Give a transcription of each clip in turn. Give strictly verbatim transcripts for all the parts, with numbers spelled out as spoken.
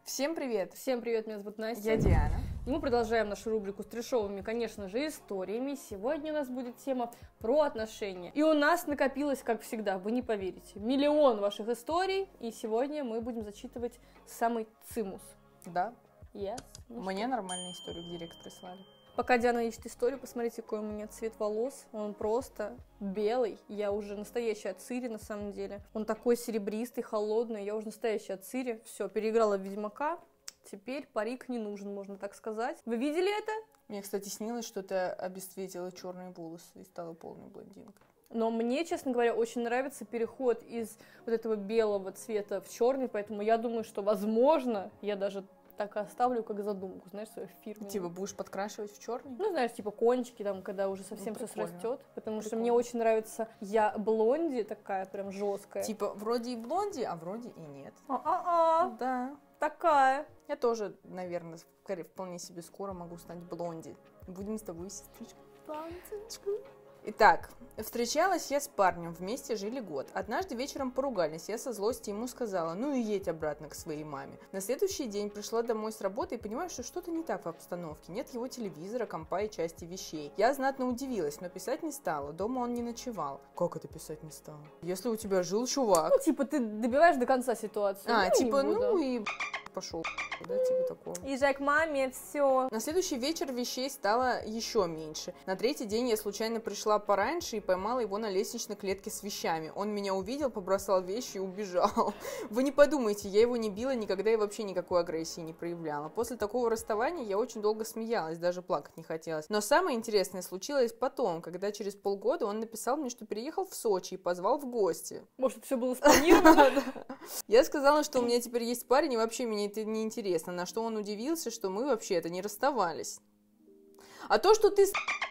Всем привет! Всем привет, меня зовут Настя. Я Диана. И мы продолжаем нашу рубрику с трешовыми, конечно же, историями. Сегодня у нас будет тема про отношения. И у нас накопилось, как всегда, вы не поверите, миллион ваших историй. И сегодня мы будем зачитывать самый цимус. Да. Yes. Ну Мне что? нормальную историю в директ прислали. Пока Диана ищет историю, посмотрите, какой у меня цвет волос. Он просто белый. Я уже настоящая Цири, на самом деле. Он такой серебристый, холодный. Я уже настоящая Цири. Все, переиграла в Ведьмака. Теперь парик не нужен, можно так сказать. Вы видели это? Мне, кстати, снилось, что ты обесцветила черные волосы и стала полной блондинкой. Но мне, честно говоря, очень нравится переход из вот этого белого цвета в черный, поэтому я думаю, что, возможно, я даже так и оставлю как задумку, знаешь, свою фирму. Типа будешь подкрашивать в черный? Ну, знаешь, типа кончики, там, когда уже совсем Ну, все срастет. Потому Прикольно. что мне очень нравится я блонди, такая прям жесткая. Типа вроде и блонди, а вроде и нет. А-а-а, Да. такая. Я тоже, наверное, скорее, вполне себе скоро могу стать блонди. Будем с тобой сестричкой. Блондиночка. Итак, встречалась я с парнем, вместе жили год. Однажды вечером поругались, я со злости ему сказала: ну и едь обратно к своей маме. На следующий день пришла домой с работы и понимаю, что что-то не так в обстановке. Нет его телевизора, компа и части вещей. Я знатно удивилась, но писать не стала, дома он не ночевал. Как это писать не стала? Если у тебя жил чувак. Ну, типа, ты добиваешь до конца ситуацию. А, ну, типа, не буду. ну и пошел, да, типа такого. Езжай к маме, все. На следующий вечер вещей стало еще меньше. На третий день я случайно пришла пораньше и поймала его на лестничной клетке с вещами. Он меня увидел, побросал вещи и убежал. Вы не подумайте, я его не била никогда и вообще никакой агрессии не проявляла. После такого расставания я очень долго смеялась, даже плакать не хотелось. Но самое интересное случилось потом, когда через полгода он написал мне, что переехал в Сочи и позвал в гости. Может, все было спланировано? Я сказала, что у меня теперь есть парень, и вообще мне это не интересно. На что он удивился, что мы вообще-то не расставались. А то, что ты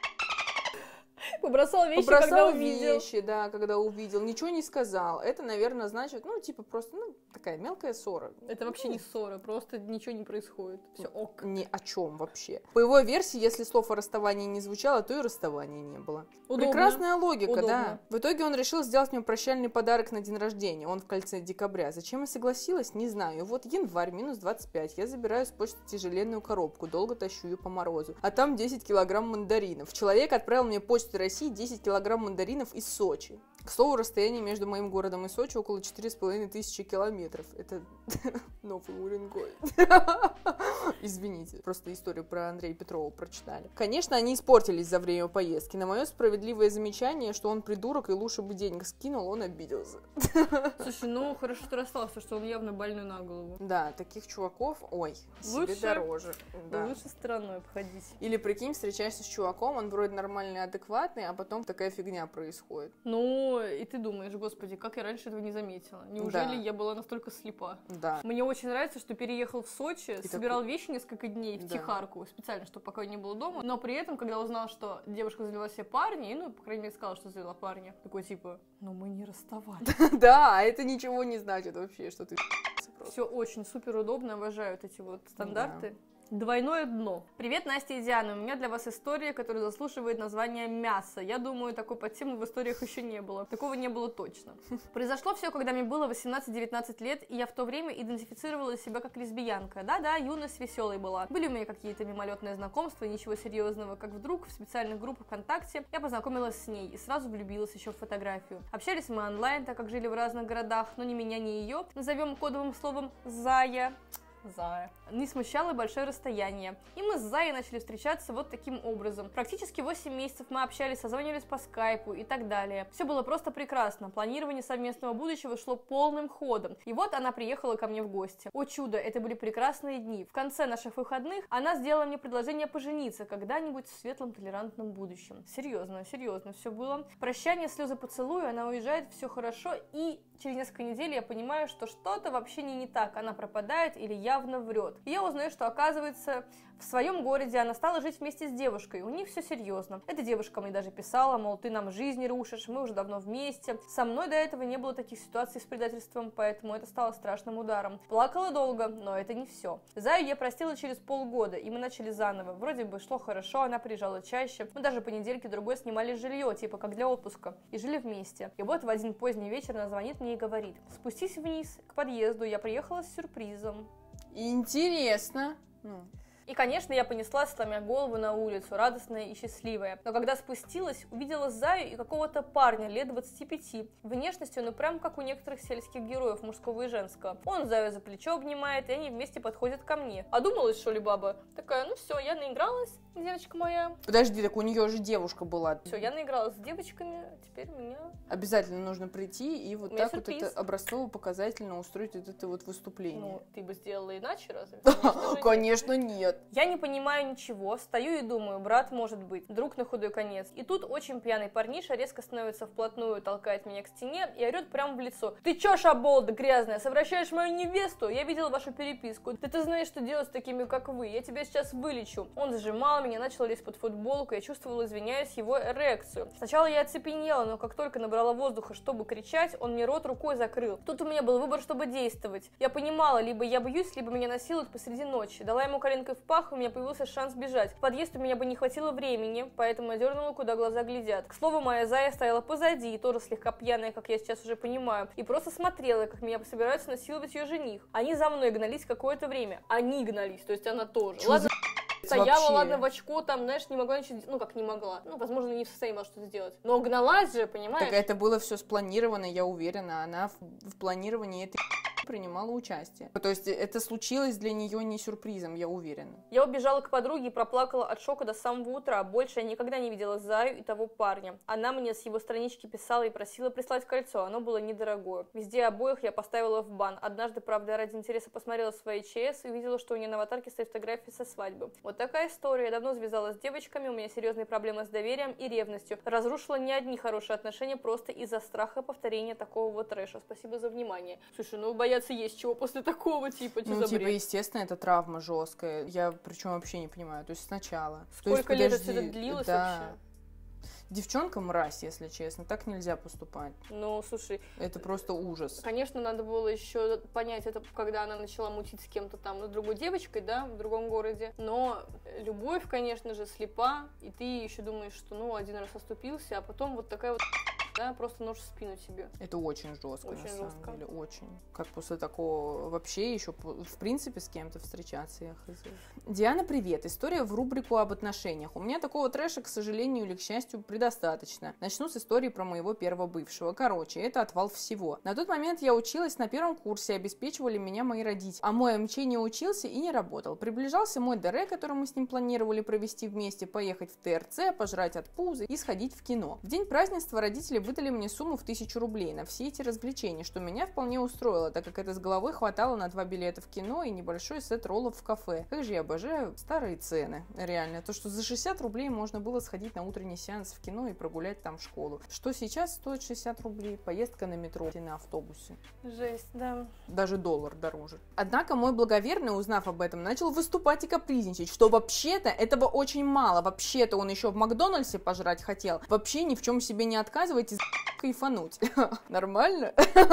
Побросал вещи, побросал когда увидел. вещи, да, когда увидел, ничего не сказал, это, наверное, значит, ну, типа, просто, ну, такая мелкая ссора. Это вообще не ссора, просто ничего не происходит. Все ок. Ни о чем вообще. По его версии, если слов о расставании не звучало, то и расставания не было. Удобно. Прекрасная логика, Удобно. да. В итоге он решил сделать мне прощальный подарок на день рождения. Он в кольце декабря. Зачем я согласилась, не знаю. И вот январь, минус двадцать пять. Я забираю с почты тяжеленную коробку. Долго тащу ее по морозу. А там десять килограмм мандаринов. Человек отправил мне почтой России десять килограмм мандаринов из Сочи. К слову, расстояние между моим городом и Сочи около четыре с половиной тысячи километров. Это новый Уренгой. Извините, просто историю про Андрея Петрова прочитали. Конечно, они испортились за время поездки. На мое справедливое замечание, что он придурок и лучше бы денег скинул, он обиделся. Слушай, ну хорошо, что расстался, что он явно больной на голову. Да, таких чуваков, ой, себе Лучше- дороже. Да. Лучше стороной обходить. Или прикинь, встречаешься с чуваком, он вроде нормальный, адекватный, а потом такая фигня происходит. Ну, и ты думаешь, господи, как я раньше этого не заметила? Неужели Да. я была настолько слепа? Да. Мне очень нравится, что переехал в Сочи, И собирал такой- вещи несколько дней в Да. Тихарку, специально, чтобы пока я не было дома, но при этом, когда узнал, что девушка завела себе парня, и, ну, по крайней мере, сказала, что завела парня, такой типа, ну мы не расставались. Да, это ничего не значит вообще, что ты просто. Все очень супер удобно, обожаю вот эти вот стандарты. Двойное дно. Привет, Настя и Диана. У меня для вас история, которая заслуживает названия «Мясо». Я думаю, такой подтемы в историях еще не было. Такого не было точно. Произошло все, когда мне было восемнадцать-девятнадцать лет, и я в то время идентифицировала себя как лесбиянка. Да-да, юность веселой была. Были у меня какие-то мимолетные знакомства, ничего серьезного, как вдруг в специальных группах ВКонтакте я познакомилась с ней и сразу влюбилась еще в фотографию. Общались мы онлайн, так как жили в разных городах, но ни меня, ни ее назовем кодовым словом «Зая». Зая. Не смущало большое расстояние. И мы с Заей начали встречаться вот таким образом. Практически восемь месяцев мы общались, созванивались по скайпу и так далее. Все было просто прекрасно. Планирование совместного будущего шло полным ходом. И вот она приехала ко мне в гости. О чудо, это были прекрасные дни. В конце наших выходных она сделала мне предложение пожениться когда-нибудь в светлом толерантном будущем. Серьезно, серьезно все было. Прощание, слезы, поцелуи, она уезжает, все хорошо, и через несколько недель я понимаю, что что-то вообще не, не так. Она пропадает или явно врет. И я узнаю, что, оказывается, в своем городе она стала жить вместе с девушкой. У них все серьезно. Эта девушка мне даже писала, мол, ты нам жизнь рушишь, мы уже давно вместе. Со мной до этого не было таких ситуаций с предательством, поэтому это стало страшным ударом. Плакала долго, но это не все. Заю я простила через полгода, и мы начали заново. Вроде бы шло хорошо, она приезжала чаще. Мы даже по недельке другой снимали жилье, типа как для отпуска, и жили вместе. И вот в один поздний вечер она звонит мне и говорит: спустись вниз к подъезду, я приехала с сюрпризом. Интересно. Ну. И, конечно, я понеслась, сломя голову на улицу, радостная и счастливая. Но когда спустилась, увидела Заю и какого-то парня лет двадцати пяти. Внешностью, ну прям как у некоторых сельских героев, мужского и женского. Он Заю за плечо обнимает, и они вместе подходят ко мне. А думалась, что ли, баба? Такая, ну все, я наигралась, девочка моя. Подожди, так у нее же девушка была. Все, я наигралась с девочками, теперь меня... Обязательно нужно прийти и вот так сюрприз. Вот это образцово-показательно устроить вот это вот выступление. Ну, ты бы сделала иначе, разве? Конечно, Конечно нет. Я не понимаю ничего, стою и думаю, брат может быть, друг на худой конец. И тут очень пьяный парниша резко становится вплотную, толкает меня к стене и орет прямо в лицо. Ты чё, шаболда грязная, совращаешь мою невесту? Я видела вашу переписку. Ты, ты знаешь, что делать с такими, как вы. Я тебя сейчас вылечу. Он зажимал меня, начал лезть под футболку, я чувствовала, извиняюсь, его эрекцию. Сначала я оцепенела, но как только набрала воздуха, чтобы кричать, он мне рот рукой закрыл. Тут у меня был выбор, чтобы действовать. Я понимала, либо я боюсь, либо меня насилуют посреди ночи. Дала ему коленкой в пах, у меня появился шанс бежать. В подъезд у меня бы не хватило времени, поэтому я дернула, куда глаза глядят. К слову, моя Зая стояла позади, тоже слегка пьяная, как я сейчас уже понимаю, и просто смотрела, как меня собираются насиловать ее жених. Они за мной гнались какое-то время. Они гнались, то есть она тоже. Чё ладно, за... стояла, вообще? ладно, в очко, там, знаешь, не могла ничего, ну как не могла, ну, возможно, не в состоянии была что-то сделать. Но гналась же, понимаешь? Так это было все спланировано, я уверена, она в, в планировании этой принимала участие. То есть это случилось для нее не сюрпризом, я уверена. Я убежала к подруге и проплакала от шока до самого утра. Больше я никогда не видела Заю и того парня. Она мне с его странички писала и просила прислать кольцо. Оно было недорогое. Везде обоих я поставила в бан. Однажды, правда, ради интереса посмотрела свои ЧС и увидела, что у нее на аватарке стоит фотография со свадьбы. Вот такая история. Я давно связалась с девочками, у меня серьезные проблемы с доверием и ревностью. Разрушила не одни хорошие отношения просто из-за страха повторения такого вот трэша. Спасибо за внимание. Слушай, ну бояться есть чего после такого, типа, что Ну, за типа, бред? естественно, это травма жесткая. Я причем вообще не понимаю. То есть сначала. Сколько То есть, лет подожди, это длилось да. вообще? Девчонка мразь, если честно. Так нельзя поступать. Ну, слушай... Это просто ужас. Конечно, надо было еще понять это, когда она начала мутить с кем-то там, с другой девочкой, да, в другом городе. Но любовь, конечно же, слепа, и ты еще думаешь, что, ну, один раз оступился, а потом вот такая вот... Да, просто нож в спину тебе. Это очень жестко, очень на жестко. самом деле, очень. Как после такого вообще еще, в принципе, с кем-то встречаться, я хз. Диана, привет. История в рубрику об отношениях. У меня такого трэша, к сожалению или к счастью, предостаточно. Начну с истории про моего первого бывшего. Короче, это отвал всего. На тот момент я училась на первом курсе, обеспечивали меня мои родители. А мой МЧ не учился и не работал. Приближался мой ДР, который мы с ним планировали провести вместе, поехать в ТРЦ, пожрать от пузы и сходить в кино. В день празднества родители выдали мне сумму в тысячу рублей на все эти развлечения, что меня вполне устроило, так как это с головой хватало на два билета в кино и небольшой сет роллов в кафе. Как же я обожаю старые цены, реально. То, что за шестьдесят рублей можно было сходить на утренний сеанс в кино и прогулять там в школу. Что сейчас стоит шестьдесят рублей? Поездка на метро и на автобусе. Жесть, да. Даже доллар дороже. Однако мой благоверный, узнав об этом, начал выступать и капризничать, что вообще-то этого очень мало. Вообще-то он еще в Макдональдсе пожрать хотел. Вообще ни в чем себе не отказывать и кайфануть. Нормально?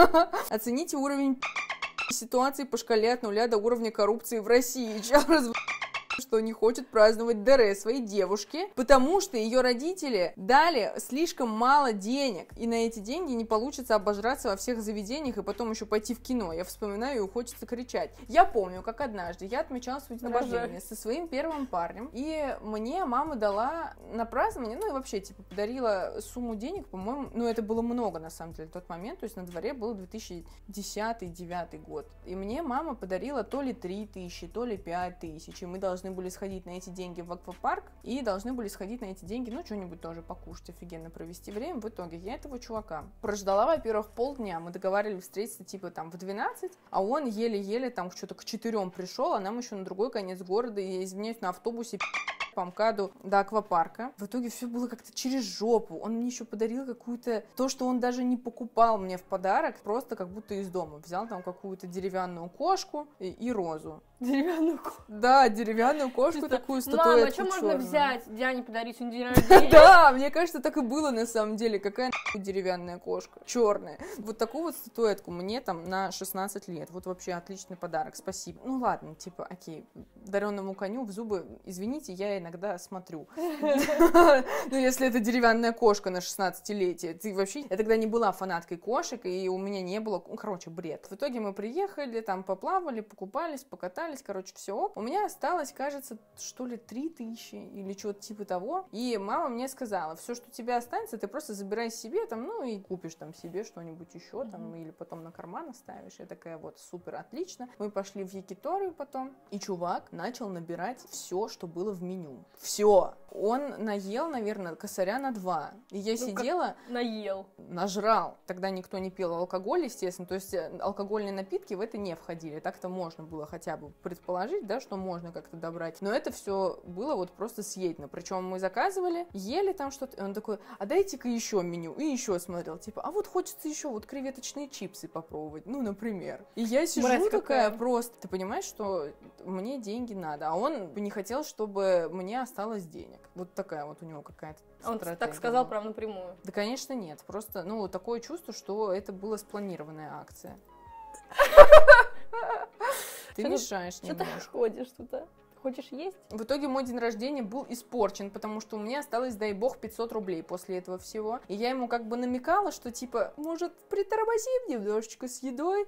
Оцените уровень ситуации по шкале от нуля до уровня коррупции в России. Чел раз... что не хочет праздновать ДР своей девушке, потому что ее родители дали слишком мало денег, и на эти деньги не получится обожраться во всех заведениях и потом еще пойти в кино. Я вспоминаю, и хочется кричать. Я помню, как однажды я отмечала свой день рождения со своим первым парнем, и мне мама дала на празднование, ну и вообще, типа, подарила сумму денег, по-моему, ну это было много, на самом деле, в тот момент, то есть на дворе был две тысячи десятый — две тысячи девятый год, и мне мама подарила то ли три тысячи, то ли пять тысяч, и мы должны были сходить на эти деньги в аквапарк, и должны были сходить на эти деньги, ну, что-нибудь тоже покушать, офигенно провести время. В итоге я этого чувака прождала, во-первых, полдня, мы договаривались встретиться, типа, там, в двенадцать, а он еле-еле, там, что-то к четырем пришел, а нам еще на другой конец города, и я, извиняюсь, на автобусе по МКАДу до аквапарка. В итоге все было как-то через жопу. Он мне еще подарил какую-то... То, что он даже не покупал мне в подарок, просто как будто из дома. Взял там какую-то деревянную кошку и, и розу. Деревянную кошку? Да, деревянную кошку такую, статуэтку черную. Мама, а что можно взять? Диане подарить на день рождения? Да, мне кажется, так и было на самом деле. Какая нахуй деревянная кошка? Черная. Вот такую вот статуэтку мне там на шестнадцать лет. Вот вообще отличный подарок. Спасибо. Ну ладно, типа, окей. Дареному коню в зубы, извините, я иногда смотрю. Ну, если это деревянная кошка на шестнадцатилетие. Ты вообще... Я тогда не была фанаткой кошек, и у меня не было... Ну, короче, бред. В итоге мы приехали, там поплавали, покупались, покатались, короче, все. У меня осталось, кажется, что ли, три тысячи или что-то типа того. И мама мне сказала, все, что у тебя останется, ты просто забирай себе, там, ну, и купишь там себе что-нибудь еще, там, mm-hmm. или потом на карман оставишь. Я такая, вот, супер, отлично. Мы пошли в Якиторию потом, и чувак начал набирать все, что было в меню. Все. Он наел, наверное, косаря на два. И я ну, сидела... Наел. Нажрал. Тогда никто не пил алкоголь, естественно. То есть алкогольные напитки в это не входили. Так-то можно было хотя бы предположить, да, что можно как-то добрать. Но это все было вот просто съедено. Причем мы заказывали, ели там что-то. И он такой, а дайте-ка еще меню. И еще смотрел. Типа, а вот хочется еще вот креветочные чипсы попробовать. Ну, например. И я сижу Мразь такая какая. Просто. Ты понимаешь, что мне деньги надо. А он не хотел, чтобы мне осталось денег. Вот такая вот у него какая-то Он стратегия. Так сказал прям напрямую? Да, конечно, нет. Просто, ну, такое чувство, что это была спланированная акция. Ты мешаешь немножко. Что ты ходишь туда? Хочешь есть? В итоге мой день рождения был испорчен, потому что у меня осталось, дай бог, пятьсот рублей после этого всего. И я ему как бы намекала, что типа, может, притормозим немножечко с едой.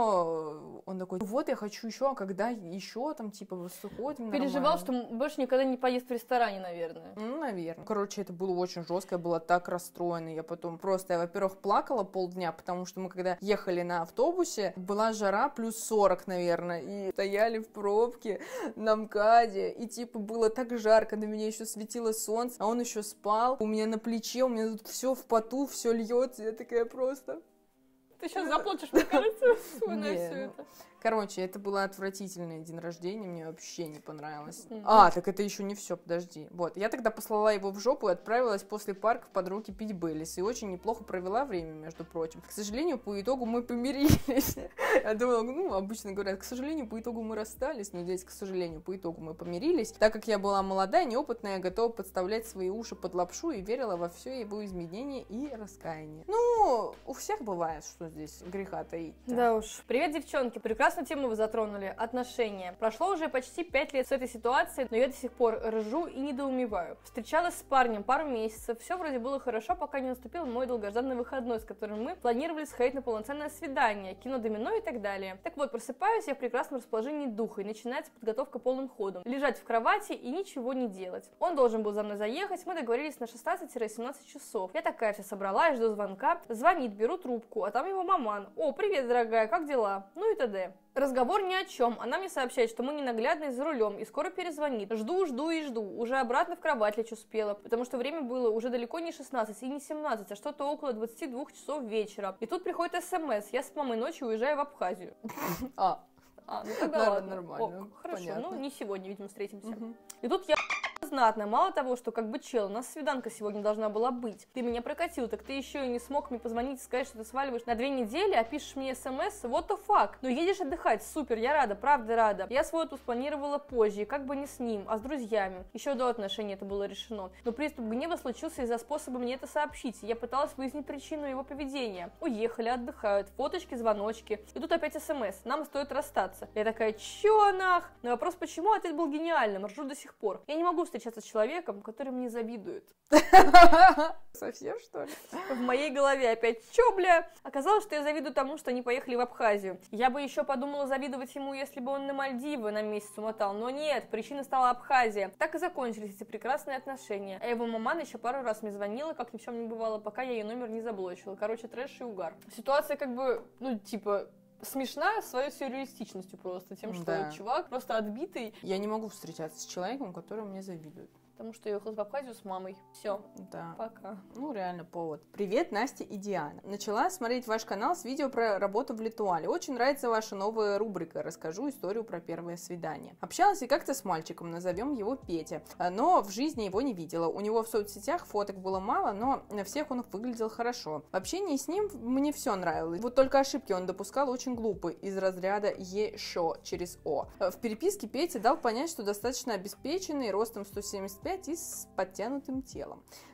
Но он такой, вот я хочу еще, а когда еще там типа сходим нормально. Переживал, что больше никогда не поест в ресторане, наверное. Ну, наверное. Короче, это было очень жестко, я была так расстроена. Я потом просто, я, во-первых, плакала полдня, потому что мы когда ехали на автобусе, была жара плюс сорок, наверное, и стояли в пробке на МКАДе. И типа было так жарко, на меня еще светило солнце, а он еще спал. У меня на плече, у меня тут все в поту, все льется. Я такая просто... Ты сейчас заплачешь, мне кажется, вспоминая все это. Короче, это было отвратительный день рождения, мне вообще не понравилось. Mm-hmm. А, так это еще не все, подожди. Вот, я тогда послала его в жопу и отправилась после парка под руки пить Бейлис. И очень неплохо провела время, между прочим. К сожалению, по итогу мы помирились. Я думала, ну, обычно говорят, к сожалению, по итогу мы расстались, но здесь, к сожалению, по итогу мы помирились. Так как я была молодая, неопытная, готова подставлять свои уши под лапшу и верила во все его изменения и раскаяние. Ну, у всех бывает, что здесь греха таить. Да уж. Привет, девчонки. Прекрасную тему вы затронули. Отношения. Прошло уже почти пять лет с этой ситуации, но я до сих пор ржу и недоумеваю. Встречалась с парнем пару месяцев, все вроде было хорошо, пока не наступил мой долгожданный выходной, с которым мы планировали сходить на полноценное свидание, кино домино и так далее. Так вот, просыпаюсь я в прекрасном расположении духа, и начинается подготовка полным ходом. Лежать в кровати и ничего не делать. Он должен был за мной заехать, мы договорились на шестнадцать-семнадцать часов. Я такая вся собралась, жду звонка. Звонит, беру трубку, а там его маман. О, привет, дорогая, как дела? Ну и т.д. Разговор ни о чем. Она мне сообщает, что мы ненаглядные за рулем и скоро перезвонит. Жду, жду и жду. Уже обратно в кровать лечь успела, потому что время было уже далеко не шестнадцать и не семнадцать, а что-то около двадцати двух часов вечера. И тут приходит смс. Я с мамой ночью уезжаю в Абхазию. А. А, ну тогда Наверное, ладно. Нормально. О, хорошо, Понятно. ну не сегодня, видимо, встретимся. Угу. И тут я знатно. Мало того, что как бы чел, у нас свиданка сегодня должна была быть. Ты меня прокатил, так ты еще и не смог мне позвонить и сказать, что ты сваливаешь на две недели, а пишешь мне смс, what the fuck? Ну едешь отдыхать, супер, я рада, правда рада. Я свой отпуск планировала позже, и как бы не с ним, а с друзьями. Еще до отношений это было решено. Но приступ гнева случился из-за способа мне это сообщить. Я пыталась выяснить причину его поведения. Уехали, отдыхают, фоточки, звоночки. И тут опять смс, нам стоит расстаться. Я такая, чё нах? На вопрос почему, ответ был гениальным, ржу до сих пор. Я не могу встречаться с человеком, который мне завидует. Совсем, что ли? В моей голове опять, чё, бля? Оказалось, что я завидую тому, что они поехали в Абхазию. Я бы еще подумала завидовать ему, если бы он на Мальдивы на месяц умотал, но нет, причиной стала Абхазия. Так и закончились эти прекрасные отношения. А его маман еще пару раз мне звонила, как ни в чем не бывало, пока я ее номер не заблочила. Короче, трэш и угар. Ситуация как бы, ну, типа... смешная своей сюрреалистичностью просто, тем, что да. Чувак просто отбитый. Я не могу встречаться с человеком, который мне завидует. Потому что я уехала в Абхазию с мамой. Все. Да. Пока. Ну, реально повод. Привет, Настя и Диана. Начала смотреть ваш канал с видео про работу в Литуале. Очень нравится ваша новая рубрика. Расскажу историю про первое свидание. Общалась и как-то с мальчиком, назовем его Петя. Но в жизни его не видела. У него в соцсетях фоток было мало, но на всех он выглядел хорошо. В общении с ним мне все нравилось. Вот только ошибки он допускал очень глупые, из разряда «еще» через «о». В переписке Петя дал понять, что достаточно обеспеченный, ростом сто семьдесят пять и с подтянутым телом.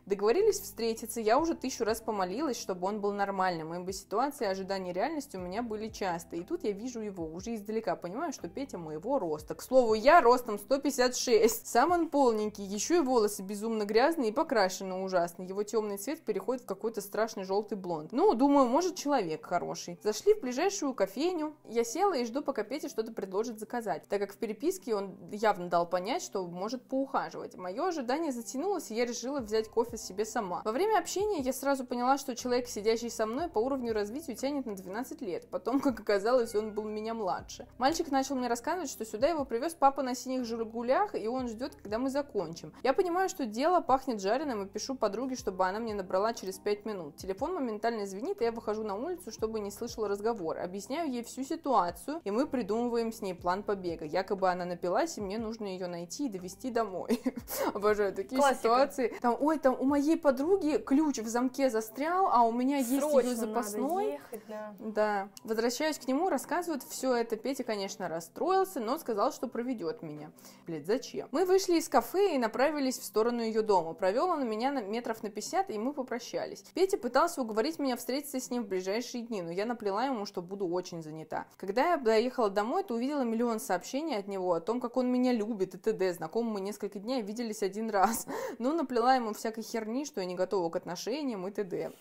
Договорились встретиться, я уже тысячу раз помолилась, чтобы он был нормальным. Ибо ситуации ожидания реальности у меня были часто. И тут я вижу его, уже издалека понимаю, что Петя моего роста. К слову, я ростом сто пятьдесят шесть. Сам он полненький, еще и волосы безумно грязные и покрашены ужасно. Его темный цвет переходит в какой-то страшный желтый блонд. Ну, думаю, может, человек хороший. Зашли в ближайшую кофейню. Я села и жду, пока Петя что-то предложит заказать, так как в переписке он явно дал понять, что может поухаживать. Мое ожидание затянулось, и я решила взять кофе себе сама. Во время общения я сразу поняла, что человек, сидящий со мной, по уровню развития тянет на двенадцать лет. Потом, как оказалось, он был меня младше. Мальчик начал мне рассказывать, что сюда его привез папа на синих «Жигулях», и он ждет, когда мы закончим. Я понимаю, что дело пахнет жареным, и пишу подруге, чтобы она мне набрала через пять минут. Телефон моментально звенит, и я выхожу на улицу, чтобы не слышала разговор. Объясняю ей всю ситуацию, и мы придумываем с ней план побега. Якобы она напилась, и мне нужно ее найти и довести домой. Обожаю такие Классика. Ситуации. Там, ой, там у моей подруги ключ в замке застрял, а у меня есть ее запасной. Надо ехать, да. Да. Возвращаюсь к нему, рассказывают все это. Петя, конечно, расстроился, но сказал, что проведет меня. Блядь, зачем? Мы вышли из кафе и направились в сторону ее дома. Провел он меня на метров на пятьдесят, и мы попрощались. Петя пытался уговорить меня встретиться с ним в ближайшие дни, но я наплела ему, что буду очень занята. Когда я доехала домой, то увидела миллион сообщений от него о том, как он меня любит и т.д. Знакомы мы несколько дней, виделись один раз. Но наплела ему всякой херни, что я не готова к отношениям и т.д.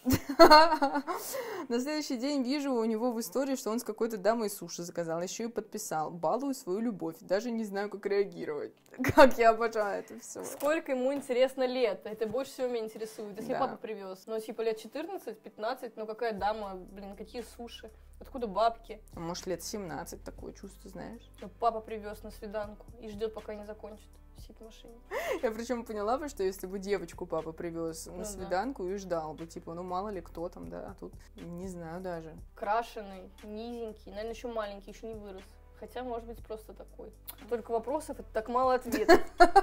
На следующий день вижу у него в истории, что он с какой-то дамой суши заказал, еще и подписал. Балую свою любовь, даже не знаю, как реагировать. Как я обожаю это все. Сколько ему интересно лет? Это больше всего меня интересует. Если Да. папа привез, ну типа лет четырнадцать-пятнадцать, ну какая дама, блин, какие суши? Откуда бабки? А может, лет семнадцать, такое чувство, знаешь. Ну, папа привез на свиданку и ждет, пока не закончит. Сидит в машине. Я причем поняла бы, что если бы девочку папа привез на Ну, свиданку да. и ждал бы, типа, ну мало ли кто там, да, а тут не знаю даже. Крашеный, низенький, наверное, еще маленький, еще не вырос. Хотя, может быть, просто такой. Только вопросов, это так мало ответов.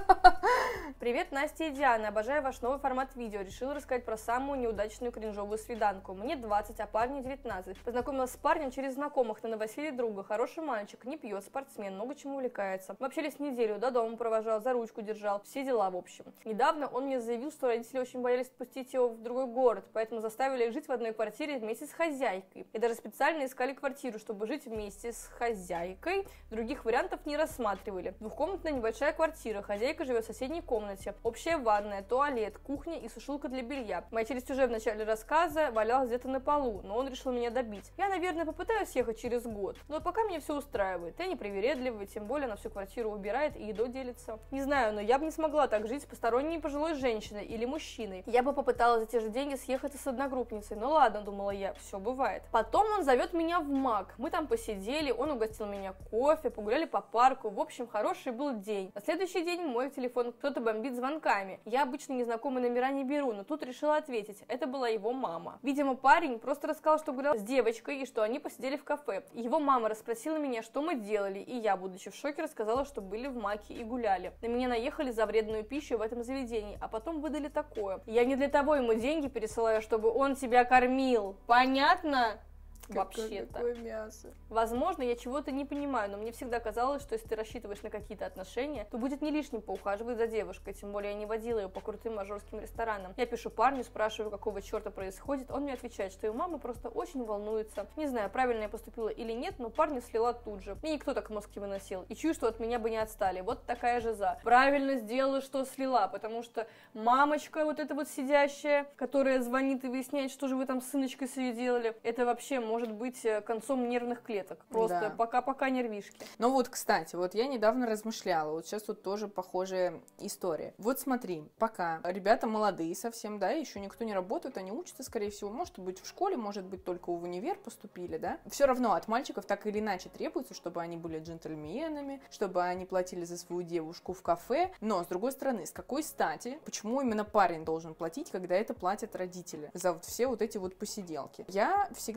Привет, Настя и Диана. Обожаю ваш новый формат видео. Решила рассказать про самую неудачную кринжовую свиданку. Мне двадцать, а парню девятнадцать. Познакомилась с парнем через знакомых на новоселье друга. Хороший мальчик, не пьет, спортсмен, много чему увлекается. Мы общались неделю, до дома провожал, за ручку держал. Все дела, в общем. Недавно он мне заявил, что родители очень боялись отпустить его в другой город, поэтому заставили их жить в одной квартире вместе с хозяйкой. И даже специально искали квартиру, чтобы жить вместе с хозяйкой. Других вариантов не рассматривали. Двухкомнатная небольшая квартира. Хозяйка живет в соседней комнате. Общая ванная, туалет, кухня и сушилка для белья. Моя челюсть уже в начале рассказа валялась где-то на полу, но он решил меня добить. Я, наверное, попытаюсь ехать через год, но пока меня все устраивает. Я непривередливый, тем более на всю квартиру убирает и едой делится. Не знаю, но я бы не смогла так жить с посторонней пожилой женщиной или мужчиной. Я бы попыталась за те же деньги съехать с одногруппницей. Ну ладно, думала я, все бывает. Потом он зовет меня в МАК. Мы там посидели, он угостил меня кофе, погуляли по парку. В общем, хороший был день. На следующий день мой телефон кто-то бомбит звонками. Я обычно незнакомые номера не беру, но тут решила ответить. Это была его мама. Видимо, парень просто рассказал, что гулял с девочкой и что они посидели в кафе. Его мама расспросила меня, что мы делали, и я, будучи в шоке, рассказала, что были в МАКе и гуляли. На меня наехали за вредную пищу в этом заведении, а потом выдали такое. Я не для того ему деньги пересылаю, чтобы он тебя кормил. Понятно? Вообще-то. Какое мясо. Возможно, я чего-то не понимаю, но мне всегда казалось, что если ты рассчитываешь на какие-то отношения, то будет не лишним поухаживать за девушкой, тем более я не водила ее по крутым мажорским ресторанам. Я пишу парню, спрашиваю, какого черта происходит, он мне отвечает, что его мама просто очень волнуется. Не знаю, правильно я поступила или нет, но парня слила тут же. Мне никто так мозг не выносил, и чую, что от меня бы не отстали. Вот такая же за. Правильно сделала, что слила, потому что мамочка вот эта вот сидящая, которая звонит и выясняет, что же вы там с сыночкой своей делали, это вообще может быть концом нервных клеток. Просто Да. пока-пока нервишки. Ну вот, кстати, вот я недавно размышляла, вот сейчас тут тоже похожая история. Вот смотри, пока ребята молодые совсем, да, еще никто не работает, они учатся, скорее всего, может быть в школе, может быть только в универ поступили, да, все равно от мальчиков так или иначе требуется, чтобы они были джентльменами, чтобы они платили за свою девушку в кафе, но, с другой стороны, с какой стати, почему именно парень должен платить, когда это платят родители за вот все вот эти вот посиделки? Я всегда, когда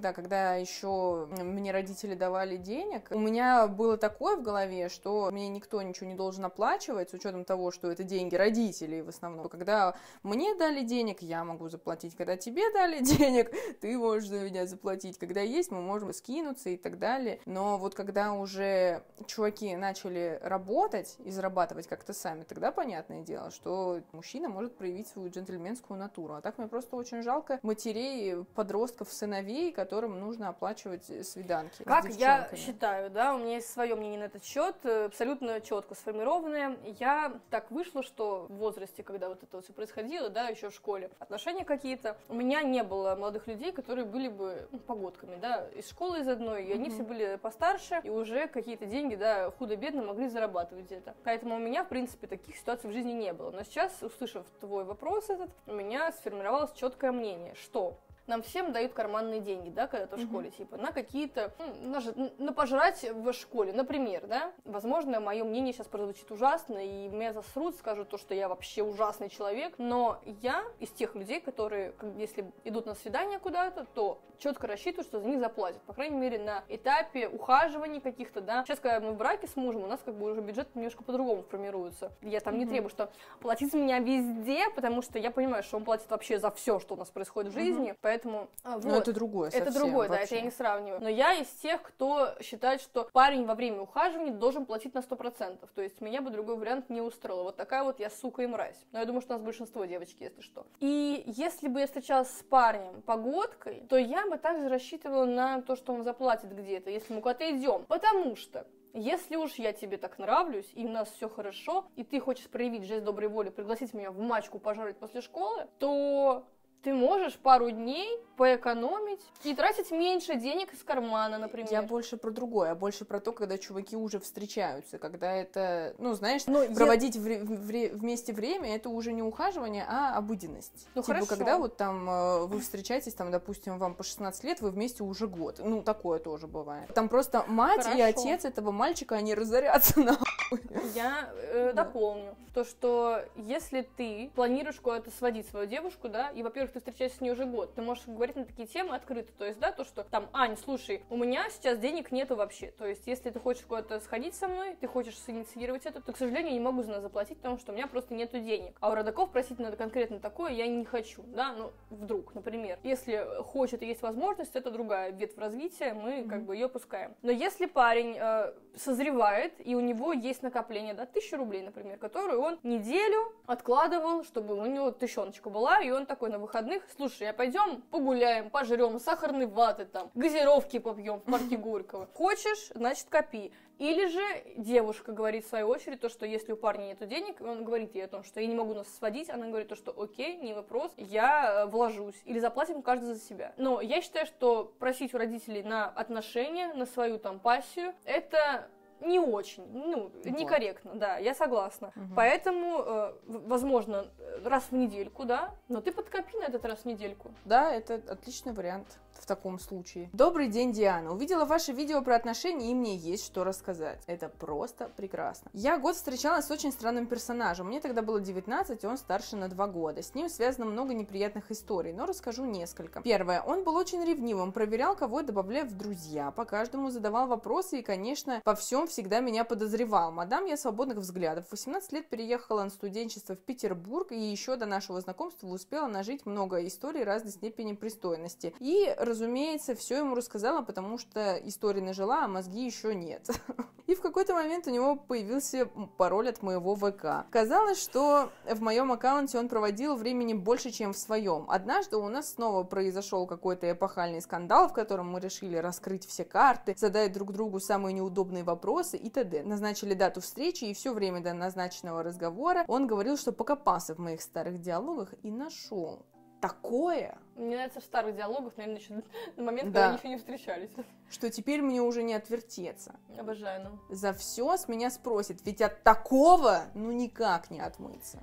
когда еще мне родители давали денег, у меня было такое в голове, что мне никто ничего не должен оплачивать, с учетом того, что это деньги родителей в основном. Когда мне дали денег, я могу заплатить. Когда тебе дали денег, ты можешь за меня заплатить. Когда есть, мы можем скинуться и так далее. Но вот когда уже чуваки начали работать и зарабатывать как-то сами, тогда понятное дело, что мужчина может проявить свою джентльменскую натуру. А так мне просто очень жалко матерей, подростков, сыновей, которым нужно оплачивать свиданки. Как я считаю, да, у меня есть свое мнение на этот счет, абсолютно четко сформированное. Я так вышло, что в возрасте, когда вот это вот все происходило, да, еще в школе, отношения какие-то, у меня не было молодых людей, которые были бы ну, погодками, да, из школы из одной, и они mm-hmm. все были постарше, и уже какие-то деньги, да, худо-бедно могли зарабатывать где-то. Поэтому у меня, в принципе, таких ситуаций в жизни не было. Но сейчас, услышав твой вопрос этот, у меня сформировалось четкое мнение, что нам всем дают карманные деньги, да, когда ты в школе, mm-hmm. типа, на какие-то, ну, на, на пожрать в школе, например, да. Возможно, мое мнение сейчас прозвучит ужасно, и меня засрут, скажут то, что я вообще ужасный человек, но я из тех людей, которые, если идут на свидание куда-то, то четко рассчитывают, что за них заплатят, по крайней мере, на этапе ухаживаний каких-то, да. Сейчас, когда мы в браке с мужем, у нас как бы уже бюджет немножко по-другому формируется. Я там mm-hmm. не требую, что платить за меня везде, потому что я понимаю, что он платит вообще за все, что у нас происходит в жизни, mm-hmm. поэтому... Вот. Но это другое совсем, Это другое, вообще. Да, это я не сравниваю. Но я из тех, кто считает, что парень во время ухаживания должен платить на сто процентов. То есть меня бы другой вариант не устроил. Вот такая вот я сука и мразь. Но я думаю, что у нас большинство девочки, если что. И если бы я встречалась с парнем погодкой, то я бы также рассчитывала на то, что он заплатит где-то, если мы куда-то идем. Потому что если уж я тебе так нравлюсь, и у нас все хорошо, и ты хочешь проявить жест доброй воли, пригласить меня в мачку пожарить после школы, то ты можешь пару дней поэкономить и тратить меньше денег из кармана, например. Я больше про другое, а больше про то, когда чуваки уже встречаются, когда это, ну, знаешь, Но проводить я... вре- вре- вместе время, это уже не ухаживание, а обыденность. Ну, типа, хорошо. когда вот там э, вы встречаетесь, там, допустим, вам по шестнадцать лет, вы вместе уже год. Ну, такое тоже бывает. Там просто мать Хорошо. и отец этого мальчика, они разорятся нахуй. Я э, да. дополню. То, что если ты планируешь куда-то сводить свою девушку, да, и, во-первых, ты встречаешься с ней уже год, ты можешь говорить на такие темы открыто, то есть, да, то, что там, Ань, слушай, у меня сейчас денег нету вообще, то есть, если ты хочешь куда-то сходить со мной, ты хочешь синициировать это, то, к сожалению, я не могу за нас заплатить, потому что у меня просто нету денег, а у родаков просить надо конкретно такое я не хочу, да, ну, вдруг, например, если хочет и есть возможность, это другая ветвь развития, мы, mm-hmm. как бы, ее пускаем, но если парень э, созревает, и у него есть накопление, да, тысяча рублей, например, которую он неделю откладывал, чтобы у него тыщеночка была, и он такой на выходных, слушай, а пойдем погуляем, пожрем сахарной ваты там, газировки попьем в парке Горького. Хочешь, значит, копи. Или же девушка говорит в свою очередь то, что если у парня нету денег, он говорит ей о том, что я не могу нас сводить, она говорит то, что окей, не вопрос, я вложусь. Или заплатим каждый за себя. Но я считаю, что просить у родителей на отношения, на свою там пассию, это... не очень, ну, вот. некорректно, да, я согласна. Угу. Поэтому, э, возможно, раз в недельку, да, но ты подкопи на этот раз в недельку. Да, это отличный вариант в таком случае. Добрый день, Диана. Увидела ваше видео про отношения, и мне есть что рассказать. Это просто прекрасно. Я год встречалась с очень странным персонажем. Мне тогда было девятнадцать, и он старше на два года. С ним связано много неприятных историй, но расскажу несколько. Первое. Он был очень ревнивым, проверял, кого добавлять в друзья, по каждому задавал вопросы и, конечно, по всем всегда меня подозревал. Мадам я свободных взглядов. В восемнадцать лет переехала на студенчество в Петербург, и еще до нашего знакомства успела нажить много историй разной степени пристойности. И, разумеется, все ему рассказала, потому что истории нажила, а мозги еще нет. И в какой-то момент у него появился пароль от моего ВК. Казалось, что в моем аккаунте он проводил времени больше, чем в своем. Однажды у нас снова произошел какой-то эпохальный скандал, в котором мы решили раскрыть все карты, задать друг другу самые неудобные вопросы и т.д. Назначили дату встречи, и все время до назначенного разговора он говорил, что покопался в моих старых диалогах и нашел такое. Мне нравится в старых диалогах, наверное, еще на момент, да. когда они еще не встречались. Что теперь мне уже не отвертеться. Обожаю, ну. За все с меня спросит, ведь от такого, ну, никак не отмыться.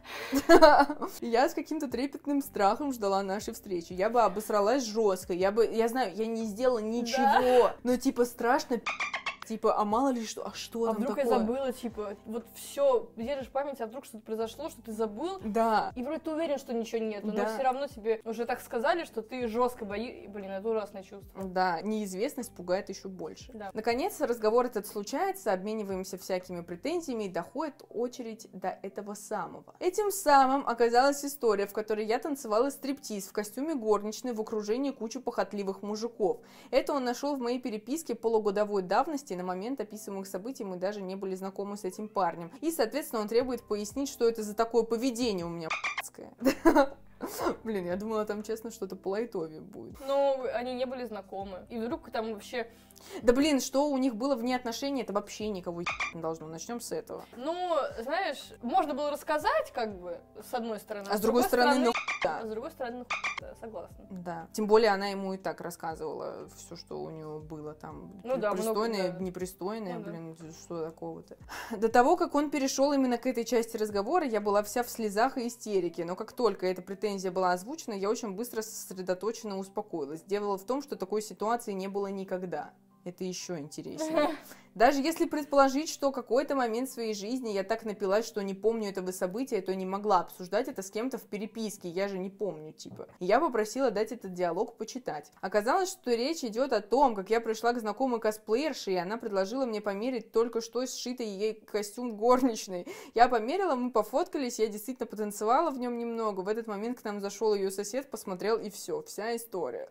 Я с каким-то трепетным страхом ждала нашей встречи. Я бы обосралась жестко, я бы, я знаю, я не сделала ничего, но типа страшно Типа, а мало ли что, а что а там вдруг такое? я забыла, типа, вот все, держишь память, а вдруг что-то произошло, что ты забыл. Да. И вроде ты уверен, что ничего нету, Да. но все равно тебе уже так сказали, что ты жестко боишься. Блин, это ужасное чувство. Да, неизвестность пугает еще больше. Да. Наконец, разговор этот случается, обмениваемся всякими претензиями, и доходит очередь до этого самого. Этим самым оказалась история, в которой я танцевала стриптиз в костюме горничной в окружении кучи похотливых мужиков. Это он нашел в моей переписке полугодовой давности, и на момент описываемых событий мы даже не были знакомы с этим парнем. И, соответственно, он требует пояснить, что это за такое поведение у меня п***ское. Блин, я думала, там, честно, что-то по лайтове будет. Но они не были знакомы. И вдруг там вообще... Да блин, что у них было вне отношений, это вообще никого ебать не должно. Начнем с этого. Ну, знаешь, можно было рассказать, как бы, с одной стороны. А с другой стороны, ну да. А с другой стороны, ну да, согласна. Да. Тем более она ему и так рассказывала все, что у него было там. Ну да, пристойное, много, да. непристойное, Ну, блин, да. Что такого-то. До того, как он перешел именно к этой части разговора, я была вся в слезах и истерике. Но как только эта претензия была озвучена, я очень быстро сосредоточенно успокоилась. Дело в том, что такой ситуации не было никогда. Это еще интереснее. Даже если предположить, что какой-то момент в своей жизни я так напилась, что не помню этого события, то не могла обсуждать это с кем-то в переписке, я же не помню, типа. И я попросила дать этот диалог почитать. Оказалось, что речь идет о том, как я пришла к знакомой косплеерше, и она предложила мне померить только что сшитый ей костюм горничной. Я померила, мы пофоткались, я действительно потанцевала в нем немного. В этот момент к нам зашел ее сосед, посмотрел, и все, вся история.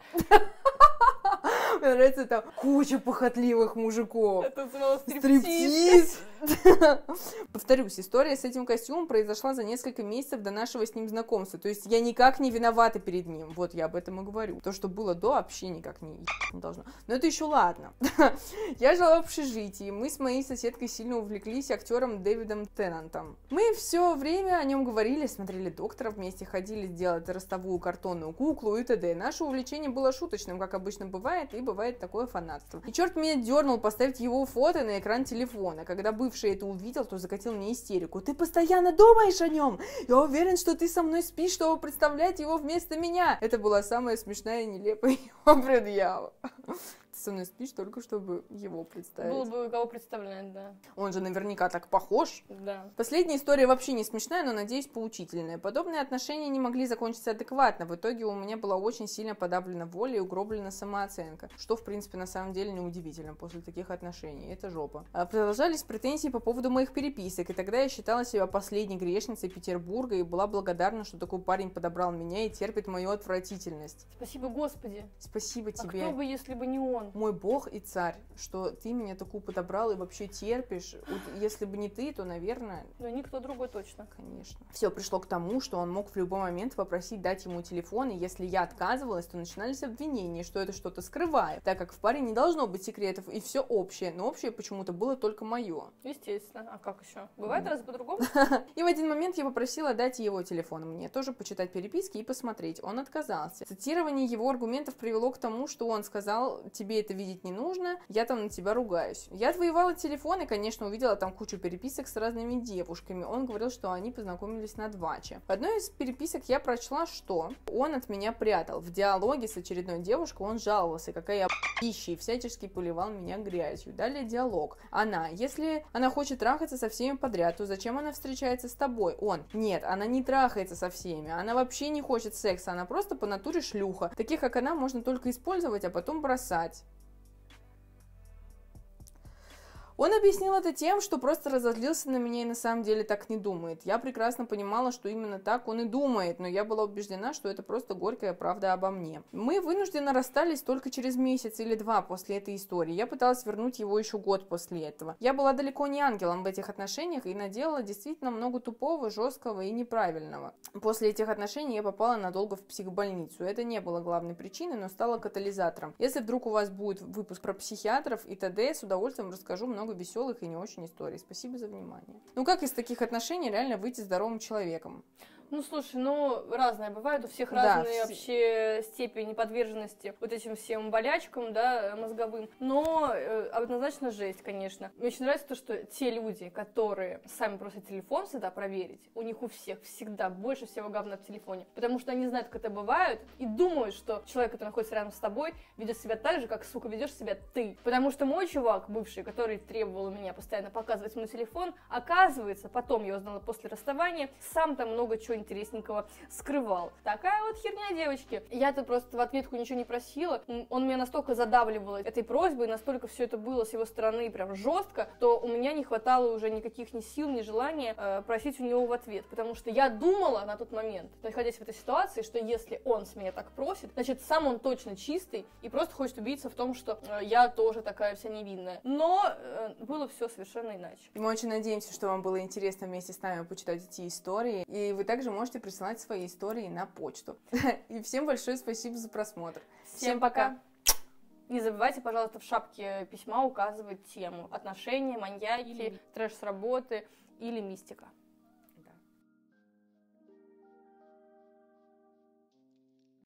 Мне нравится там куча похотливых мужиков. Это называлось стриптиз. Повторюсь, история с этим костюмом произошла за несколько месяцев до нашего с ним знакомства. То есть я никак не виновата перед ним. Вот я об этом и говорю. То, что было до, вообще никак не должно. Но это еще ладно. Я жила в общежитии. Мы с моей соседкой сильно увлеклись актером Дэвидом Теннантом. Мы все время о нем говорили, смотрели доктора вместе, ходили сделать ростовую картонную куклу и т.д. Наше увлечение было шуточным, как обычно бывает, и бывает такое фанатство. И черт меня дернул поставить его фото на экран телефона. Когда бывший это увидел, то закатил мне истерику. Ты постоянно думаешь о нем? Я уверен, что ты со мной спишь, чтобы представлять его вместо меня. Это была самая смешная и нелепая его предъява. Ты со мной спишь только, чтобы его представить. Было бы кого представлять, да. Он же наверняка так похож. Да. Последняя история вообще не смешная, но, надеюсь, поучительная. Подобные отношения не могли закончиться адекватно. В итоге у меня была очень сильно подавлена воля и угроблена самооценка. Что, в принципе, на самом деле неудивительно после таких отношений. Это жопа. Продолжались претензии по поводу моих переписок. И тогда я считала себя последней грешницей Петербурга и была благодарна, что такой парень подобрал меня и терпит мою отвратительность. Спасибо, Господи. Спасибо тебе. А кто бы, если бы не он? Мой бог и царь, что ты меня такую подобрал и вообще терпишь. Вот если бы не ты, то, наверное... Да никто другой точно. Конечно. Все пришло к тому, что он мог в любой момент попросить дать ему телефон, и если я отказывалась, то начинались обвинения, что это что-то скрываю, так как в паре не должно быть секретов, и все общее, но общее почему-то было только мое. Естественно. А как еще? Бывает mm. раз по-другому? И в один момент я попросила дать его телефон мне, тоже почитать переписки и посмотреть. Он отказался. Цитирование его аргументов привело к тому, что он сказал: тебе это видеть не нужно, я там на тебя ругаюсь. Я отвоевала телефон и, конечно, увидела там кучу переписок с разными девушками. Он говорил, что они познакомились на дваче. В одной из переписок я прочла, что он от меня прятал. В диалоге с очередной девушкой он жаловался, какая я пища, и всячески поливал меня грязью. Далее диалог. Она: если она хочет трахаться со всеми подряд, то зачем она встречается с тобой? Он: нет, она не трахается со всеми, она вообще не хочет секса, она просто по натуре шлюха. Таких, как она, можно только использовать, а потом бросать. Он объяснил это тем, что просто разозлился на меня и на самом деле так не думает. Я прекрасно понимала, что именно так он и думает, но я была убеждена, что это просто горькая правда обо мне. Мы вынужденно расстались только через месяц или два после этой истории. Я пыталась вернуть его еще год после этого. Я была далеко не ангелом в этих отношениях и наделала действительно много тупого, жесткого и неправильного. После этих отношений я попала надолго в психбольницу. Это не было главной причиной, но стало катализатором. Если вдруг у вас будет выпуск про психиатров и т.д., с удовольствием расскажу много веселых и не очень историй. Спасибо за внимание. Ну как из таких отношений реально выйти здоровым человеком? Ну, слушай, ну, разное бывает, у всех Да, разные все- вообще степени подверженности вот этим всем болячкам, да, мозговым, но э, однозначно жесть, конечно. Мне очень нравится то, что те люди, которые сами просят телефон всегда проверить, у них у всех всегда больше всего говна в телефоне, потому что они знают, как это бывает, и думают, что человек, который находится рядом с тобой, ведет себя так же, как, сука, ведешь себя ты. Потому что мой чувак, бывший, который требовал у меня постоянно показывать мой телефон, оказывается, потом я узнала после расставания, сам там много чего интересненького скрывал. Такая вот херня, девочки. Я-то просто в ответку ничего не просила. Он меня настолько задавливал этой просьбой, настолько все это было с его стороны прям жестко, то у меня не хватало уже никаких ни сил, ни желания э, просить у него в ответ. Потому что я думала на тот момент, находясь в этой ситуации, что если он с меня так просит, значит, сам он точно чистый и просто хочет убедиться в том, что э, я тоже такая вся невинная. Но э, было все совершенно иначе. Мы очень надеемся, что вам было интересно вместе с нами почитать эти истории. И вы также можете присылать свои истории на почту. И всем большое спасибо за просмотр. Всем пока! Не забывайте, пожалуйста, в шапке письма указывать тему: отношения, маньяки, трэш с работы или мистика.